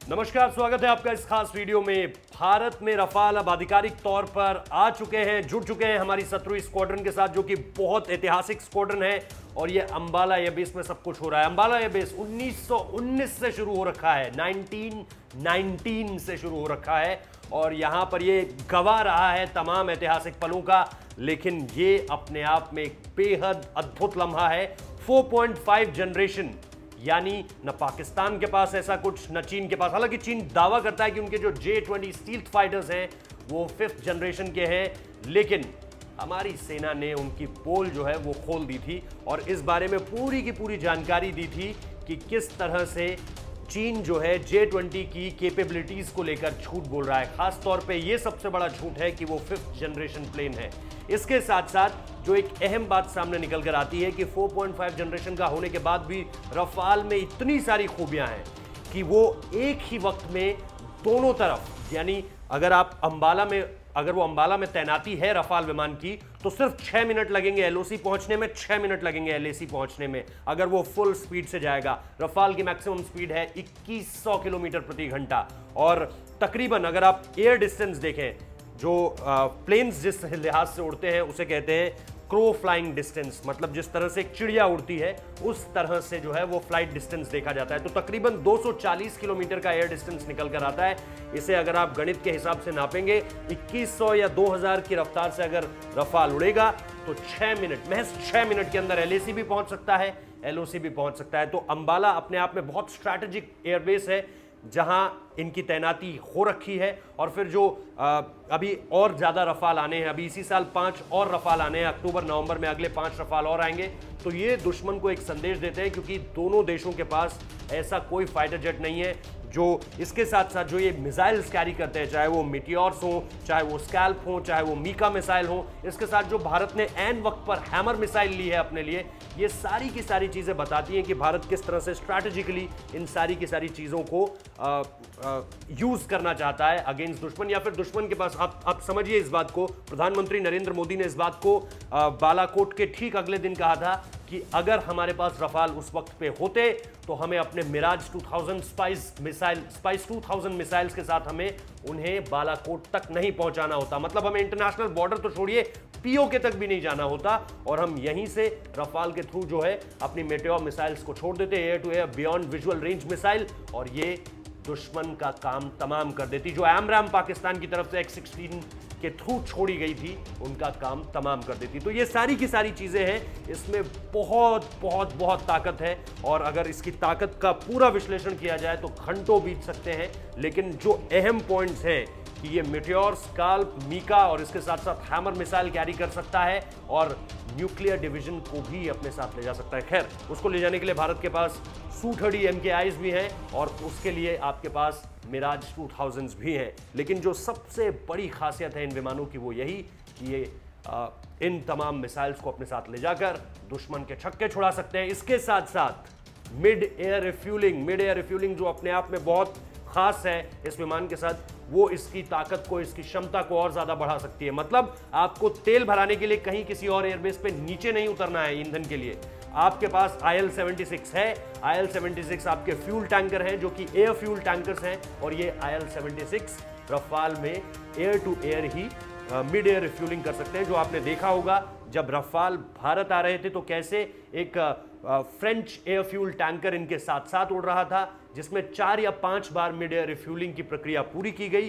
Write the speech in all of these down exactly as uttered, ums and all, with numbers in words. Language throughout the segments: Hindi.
नमस्कार, स्वागत है आपका इस खास वीडियो में। भारत में रफाल अब आधिकारिक तौर पर आ चुके हैं, जुड़ चुके हैं हमारी शत्रु स्क्वाड्रन के साथ, जो कि बहुत ऐतिहासिक स्क्वाड्रन है। और ये अंबाला एयरबेस में सब कुछ हो रहा है। अंबाला एयरबेस उन्नीस सौ उन्नीस से शुरू हो रखा है, उन्नीस सौ उन्नीस से शुरू हो रखा है और यहां पर ये गवाह रहा है तमाम ऐतिहासिक पलों का। लेकिन ये अपने आप में एक बेहद अद्भुत लम्हा है। चार पॉइंट पाँच जनरेशन, यानी न पाकिस्तान के पास ऐसा कुछ, न चीन के पास। हालांकि चीन दावा करता है कि उनके जो जे ट्वेंटी स्टील्थ फाइटर्स हैं वो फिफ्थ जनरेशन के हैं, लेकिन हमारी सेना ने उनकी पोल जो है वो खोल दी थी और इस बारे में पूरी की पूरी जानकारी दी थी कि किस तरह से चीन जो है जे ट्वेंटी की कैपेबिलिटीज को लेकर झूठ बोल रहा है। खास तौर पे ये सबसे बड़ा झूठ है कि वो फिफ्थ जनरेशन प्लेन है। इसके साथ साथ जो एक अहम बात सामने निकल कर आती है कि चार पॉइंट पाँच जनरेशन का होने के बाद भी रफाल में इतनी सारी खूबियां हैं कि वो एक ही वक्त में दोनों तरफ, यानी अगर आप अंबाला में, अगर वो अंबाला में तैनाती है रफाल विमान की, तो सिर्फ छह मिनट लगेंगे एलओसी पहुंचने में, छह मिनट लगेंगे एलएसी पहुंचने में, अगर वो फुल स्पीड से जाएगा। रफाल की मैक्सिमम स्पीड है इक्कीस सौ किलोमीटर प्रति घंटा और तकरीबन अगर आप एयर डिस्टेंस देखें, जो प्लेन्स जिस लिहाज से उड़ते हैं उसे कहते हैं क्रो फ्लाइंग डिस्टेंस, मतलब जिस तरह से एक चिड़िया उड़ती है उस तरह से जो है वो फ्लाइट डिस्टेंस देखा जाता है। तो तकरीबन दो सौ चालीस किलोमीटर का एयर डिस्टेंस निकल कर आता है। इसे अगर आप गणित के हिसाब से नापेंगे, इक्कीस सौ या दो हज़ार की रफ्तार से अगर रफाल उड़ेगा तो छह मिनट, महज छह मिनट के अंदर एलएसी भी पहुंच सकता है, एलओसी भी पहुंच सकता है। तो अंबाला अपने आप में बहुत स्ट्रैटेजिक एयरबेस है जहां इनकी तैनाती हो रखी है। और फिर जो आ, अभी और ज्यादा रफाल आने हैं, अभी इसी साल पांच और रफाल आने हैं, अक्टूबर नवंबर में अगले पांच रफाल और आएंगे। तो ये दुश्मन को एक संदेश देते हैं, क्योंकि दोनों देशों के पास ऐसा कोई फाइटर जेट नहीं है जो इसके साथ साथ जो ये मिसाइल्स कैरी करते हैं, चाहे वो मिटियोर्स हो, चाहे वो स्कैल्प हो, चाहे वो मीका मिसाइल हो। इसके साथ जो भारत ने एन वक्त पर हैमर मिसाइल ली है अपने लिए, ये सारी की सारी चीजें बताती हैं कि भारत किस तरह से स्ट्रैटेजिकली इन सारी की सारी चीजों को आ, आ, यूज करना चाहता है अगेंस्ट दुश्मन, या फिर दुश्मन के पास। आप आप समझिए इस बात को, प्रधानमंत्री नरेंद्र मोदी ने इस बात को आ, बालाकोट के ठीक अगले दिन कहा था कि अगर हमारे पास रफाल उस वक्त पे होते तो हमें अपने मिराज दो हज़ार स्पाइस मिसाइल स्पाइस दो हज़ार मिसाइल्स के साथ हमें उन्हें बालाकोट तक नहीं पहुंचाना होता। मतलब हमें इंटरनेशनल बॉर्डर तो छोड़िए, पीओके तक भी नहीं जाना होता और हम यहीं से रफाल के थ्रू जो है अपनी मेटेओर मिसाइल्स को छोड़ देते, air to air beyond visual range missile, और ये दुश्मन का काम तमाम कर देती। जो एमराम पाकिस्तान की तरफ से एक्स सिक्सटीन के थ्रू छोड़ी गई थी, उनका काम तमाम कर देती। तो ये सारी की सारी चीजें हैं, इसमें बहुत बहुत बहुत ताकत है और अगर इसकी ताकत का पूरा विश्लेषण किया जाए तो घंटों बीत सकते हैं। लेकिन जो अहम पॉइंट्स हैं कि ये मिटियोर, स्काल्प, मीका और इसके साथ साथ हैमर मिसाइल कैरी कर सकता है और न्यूक्लियर डिवीजन को भी अपने साथ ले जा सकता है। खैर, उसको ले जाने के लिए भारत के पास Su thirty M K Is भी हैं और उसके लिए आपके पास मिराज दो हज़ार भी हैं। लेकिन जो सबसे बड़ी खासियत है इन विमानों की वो यही कि ये आ, इन तमाम मिसाइल्स को अपने साथ ले जाकर दुश्मन के छक्के छुड़ा सकते हैं। इसके साथ साथ mid air refuelling, mid air refuelling जो अपने आप में बहुत खास है इस विमान के साथ, वो इसकी ताकत को, इसकी क्षमता को और ज्यादा बढ़ा सकती है। मतलब आपको तेल भराने के लिए कहीं किसी और एयरबेस पे नीचे नहीं उतरना है ईंधन के लिए। आपके पास आई एल सेवेंटी सिक्स है। आई एल सेवेंटी सिक्स आपके फ्यूल टैंकर हैं जो कि एयर फ्यूल टैंकर्स हैं और ये I L seventy six Rafale में एयर टू एयर ही मिड एयर रिफ्यूलिंग कर सकते हैं। जो आपने देखा होगा जब रफाल भारत आ रहे थे तो कैसे एक फ्रेंच एयर फ्यूल टैंकर इनके साथ साथ उड़ रहा था, जिसमें चार या पांच बार मिड एयर रिफ्यूलिंग की प्रक्रिया पूरी की गई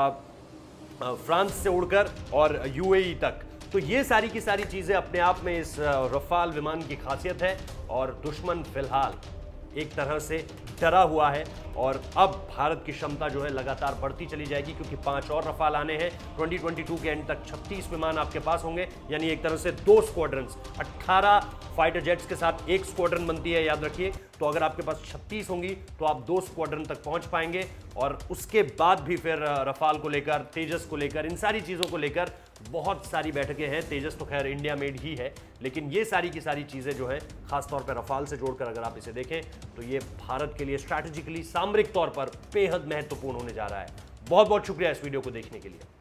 फ्रांस से उड़कर और यूएई तक। तो ये सारी की सारी चीजें अपने आप में इस रफाल विमान की खासियत है और दुश्मन फिलहाल एक तरह से डरा हुआ है और अब भारत की क्षमता जो है लगातार बढ़ती चली जाएगी, क्योंकि पांच और रफाल आने हैं। दो हज़ार बाईस के एंड तक छत्तीस विमान आपके पास होंगे, यानी एक तरह से दो स्क्वाड्रन्स, अठारह फाइटर जेट्स के साथ एक स्क्वाड्रन बनती है, याद रखिए। तो अगर आपके पास छत्तीस होंगी तो आप दो स्क्वाड्रन तक पहुंच पाएंगे और उसके बाद भी फिर रफाल को लेकर, तेजस को लेकर, इन सारी चीज़ों को लेकर बहुत सारी बैठकें हैं। तेजस तो खैर इंडिया मेड ही है, लेकिन ये सारी की सारी चीज़ें जो है खासतौर पर रफाल से जोड़कर अगर आप इसे देखें तो ये भारत के लिए स्ट्रैटेजिकली, सामरिक तौर पर बेहद महत्वपूर्ण होने जा रहा है। बहुत बहुत शुक्रिया इस वीडियो को देखने के लिए।